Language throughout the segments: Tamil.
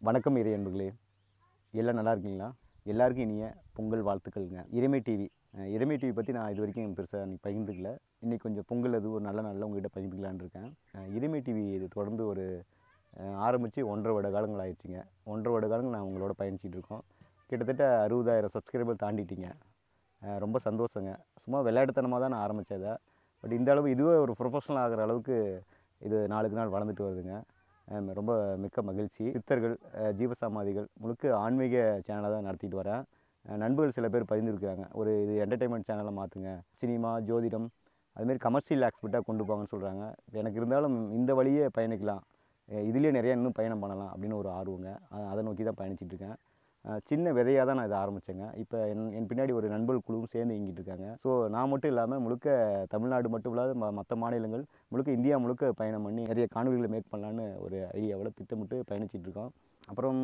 வணக்கம் இறை அன்பர்களே, எல்லாம் நல்லா இருக்கீங்களா? எல்லாருக்கும் இனிய பொங்கல் வாழ்த்துக்கள்ங்க. இறைமை டிவி இறைமை டிவி பற்றி நான் இது வரைக்கும் பெருசாக பகிர்ந்துக்கல. இன்றைக்கி கொஞ்சம் பொங்கல் அது ஒரு நல்ல நாளில் உங்கள்கிட்ட பகிர்ந்துக்கலான்னு இருக்கேன். இறைமை டிவி இது தொடர்ந்து ஒரு ஆரம்பித்து 1.5 வருட காலங்கள் ஆயிடுச்சுங்க. 1.5 வருட காலங்கள் நான் உங்களோட பயணிச்சிட்டு இருக்கோம். கிட்டத்தட்ட 60,000 சப்ஸ்கிரைபர் தாண்டிட்டீங்க. ரொம்ப சந்தோஷங்க. சும்மா விளையாட்டுத்தனமாக தான் நான் ஆரம்பித்ததை. பட் இந்த அளவு இதுவே ஒரு ப்ரொஃபஷனல் ஆகிற அளவுக்கு இது நாளுக்கு நாள் வளர்ந்துட்டு வருதுங்க. ரொம்ப மிக்க மகிழ்ச்சி. சித்தர்கள், ஜீவசமாதிகள் முழுக்க ஆன்மீக சேனலை தான் நடத்திட்டு வரேன். நண்பர்கள் சில பேர் பகிர்ந்துருக்காங்க, ஒரு இது என்டர்டெயின்மெண்ட் சேனலை மாற்றுங்க, சினிமா, ஜோதிடம் அதுமாரி கமர்ஷியல் ஆஸ்பெக்டாக கொண்டு போங்கன்னு சொல்கிறாங்க. எனக்கு இருந்தாலும் இந்த வழியே பயணிக்கலாம், இதுலேயே நிறையா இன்னும் பயணம் பண்ணலாம் அப்படின்னு ஒரு ஆர்வங்க. அதை நோக்கி தான் பயணிச்சிட்ருக்கேன். சின்ன விதையாக தான் நான் இதை ஆரம்பித்தேங்க. இப்போ என் பின்னாடி ஒரு நண்பர்கள் குழுவும் சேர்ந்து இயங்கிட்டு இருக்காங்க. ஸோ நான் மட்டும் இல்லாமல் முழுக்க தமிழ்நாடு மட்டும் இல்லாத மற்ற மாநிலங்கள் முழுக்க இந்தியா முழுக்க பயணம் பண்ணி நிறைய காணொலிகளை மேக் பண்ணலான்னு ஒரு ஐடியாவில் திட்டமிட்டு பயணிச்சிட்ருக்கோம். அப்புறம்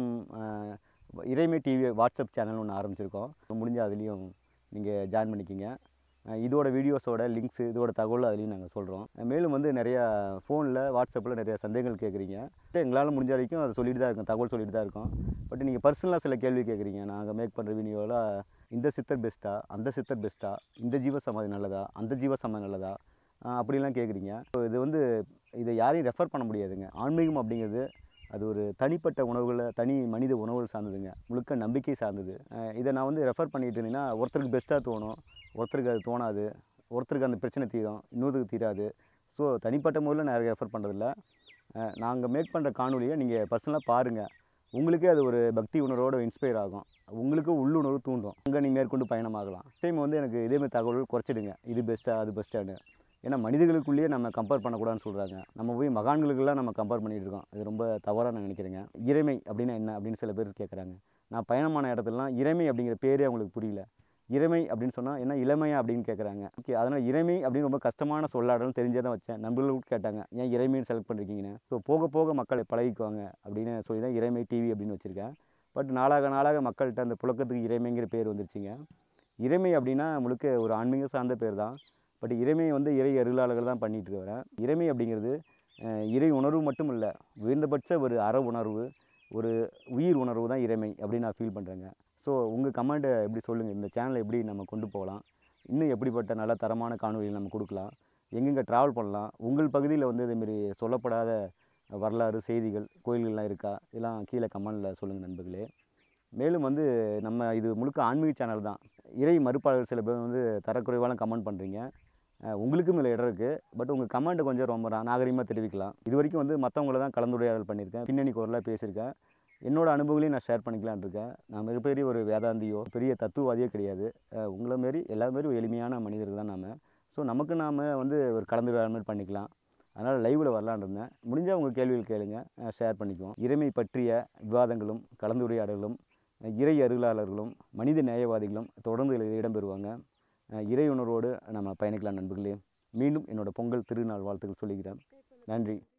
இறைமை டிவி வாட்ஸ்அப் சேனல் ஒன்று ஆரம்பிச்சிருக்கோம். முடிஞ்சால் அதுலேயும் நீங்கள் ஜாயின் பண்ணிக்கிங்க. இதோட வீடியோஸோட லிங்க்ஸு இதோட தகவல் அதுலேயும் நாங்கள் சொல்கிறோம். மேலும் நிறையா ஃபோனில் வாட்ஸ்அப்பில் நிறையா சந்தேகங்கள் கேட்குறீங்க. எங்களால் முடிஞ்ச வரைக்கும் அதை சொல்லிட்டு தான் இருக்கோம், தகவல் சொல்லிட்டு தான் இருக்கோம். பட் நீங்கள் பர்சனலாக சில கேள்வி கேட்குறீங்க. நாங்கள் மேக் பண்ணுற வீடியோவில் இந்த சித்தர் பெஸ்ட்டா, அந்த சித்தர் பெஸ்ட்டா, இந்த ஜீவசமாதி நல்லதா, அந்த ஜீவசமாதி நல்லதா, அப்படிலாம் கேட்குறீங்க. ஸோ இதை யாரையும் ரெஃபர் பண்ண முடியாதுங்க. ஆன்மீகம் அப்படிங்கிறது அது ஒரு தனிப்பட்ட உணவுகளை, தனி மனித உணவுகள் சார்ந்ததுங்க. முழுக்க நம்பிக்கை சார்ந்தது. இதை நான் ரெஃபர் பண்ணிகிட்டு இருந்தீங்கன்னா ஒருத்தருக்கு பெஸ்ட்டாக தோணும், ஒருத்தருக்கு அது தோணாது, ஒருத்தருக்கு அந்த பிரச்சனை தீரும், இன்னொருத்தருக்கு தீராது. ஸோ தனிப்பட்ட முறையில் நான் ரெஃபர் பண்ணுறதில்ல. நாங்கள் மேக் பண்ணுற காணொலியை நீங்கள் பர்சனலாக பாருங்கள். உங்களுக்கே அது ஒரு பக்தி உணர்வோடு இன்ஸ்பயர் ஆகும், உங்களுக்கு உள்ளுணர்வு தூண்டும். அங்கே நீங்கள் மேற்கொண்டு பயணமாகலாம். டைம் எனக்கு இதேமாதிரி தகவல்கள் குறைச்சிடுங்க, இது பெஸ்ட்டாக அது பெஸ்ட்டானு. ஏன்னா மனிதர்களுக்குள்ளேயே நம்ம கம்பேர் பண்ணக்கூடாதுன்னு சொல்கிறாங்க. நம்ம போய் மகான்களுக்கெல்லாம் நம்ம கம்பேர் பண்ணிகிட்டு இருக்கோம். இது ரொம்ப தவறாக நான் நினைக்கிறேங்க. இறைமை அப்படின்னா என்ன அப்படின்னு சில பேர் கேட்குறாங்க. நான் பயணமான இடத்துலலாம் இறைமை அப்படிங்கிற பேரே அவங்களுக்கு புரியல. இறைமை அப்படின்னு சொன்னால் என்ன, இளமையா அப்படின்னு கேட்குறாங்க. ஓகே, அதனால் இறைமை அப்படின்னு ரொம்ப கஷ்டமான சொல்லாடல்னு தெரிஞ்சே தான் வச்சேன். நண்பர்களும் கேட்டாங்க, ஏன் இறைமைன்னு செலக்ட் பண்ணிருக்கீங்கன்னு. ஸோ போக போக மக்களை பழகிக்குவாங்க அப்படின்னு சொல்லி தான் இறைமை டிவி அப்படின்னு வச்சுருக்கேன். பட் நாளாக மக்கள்கிட்ட அந்த புழக்கத்துக்கு இறைமைங்கிற பேர் வந்துருச்சுங்க. இறைமை அப்படின்னா முழுக்க ஒரு ஆன்மீக சார்ந்த பேர் தான். பட் இறைமை இறை அருளாளர்கள் தான் பண்ணிகிட்டு வரேன். இறைமை அப்படிங்கிறது இறை உணர்வு மட்டும் இல்லை, உயர்ந்தபட்ச ஒரு அற உணர்வு, ஒரு உயிர் உணர்வு தான் இறைமை அப்படின்னு நான் ஃபீல் பண்ணுறேங்க. ஸோ உங்கள் கமெண்ட்டை எப்படி சொல்லுங்கள், இந்த சேனலை எப்படி நம்ம கொண்டு போகலாம், இன்னும் எப்படிப்பட்ட நல்ல தரமான காணொலிகள் நம்ம கொடுக்கலாம், எங்கெங்கே ட்ராவல் பண்ணலாம், உங்கள் பகுதியில் இதேமாரி சொல்லப்படாத வரலாறு, செய்திகள், கோயில்கள்லாம் இருக்கா, இதெல்லாம் கீழே கமெண்டில் சொல்லுங்கள் நண்பர்களே. மேலும் நம்ம இது முழுக்க ஆன்மீக சேனல் தான். இறை மறுப்பாளர்கள் சில பேர் தரக்குறைவான கமெண்ட் பண்ணுறீங்க. உங்களுக்கும் இதில் இடம் இருக்குது. பட் உங்கள் கமெண்ட்டை கொஞ்சம் ரொம்ப நாகரிகமாக தெரிவிக்கலாம். இது வரைக்கும் மற்றவங்கள தான் கலந்துரையாடல் பண்ணியிருக்கேன், பின்னணி குரலாக பேசியிருக்கேன். என்னோடய அனுபவங்களையும் நான் ஷேர் பண்ணிக்கலான்னு இருக்கேன். நான் மிகப்பெரிய ஒரு வேதாந்தியோ பெரிய தத்துவவாதியோ கிடையாது. உங்களை மாரி எல்லா எளிமையான மனிதர்கள் தான் நாம். ஸோ நமக்கு நாம் ஒரு கலந்துரையாடல் மாதிரி பண்ணிக்கலாம். அதனால் லைவில் வரலான்னு இருந்தேன். முடிஞ்சால் உங்கள் கேள்விகள் கேளுங்க, ஷேர் பண்ணிக்குவோம். இறைமை பற்றிய விவாதங்களும் கலந்துரையாடலும் இறை அருளாளர்களும் மனித நேயவாதிகளும் தொடர்ந்து இடம்பெறுவாங்க. இறை உணர்வோடு நம்ம பயணிக்கலாம் நண்பர்களே. மீண்டும் என்னோடய பொங்கல் திருநாள் வாழ்த்துக்கள் சொல்லிக்கிறேன். நன்றி.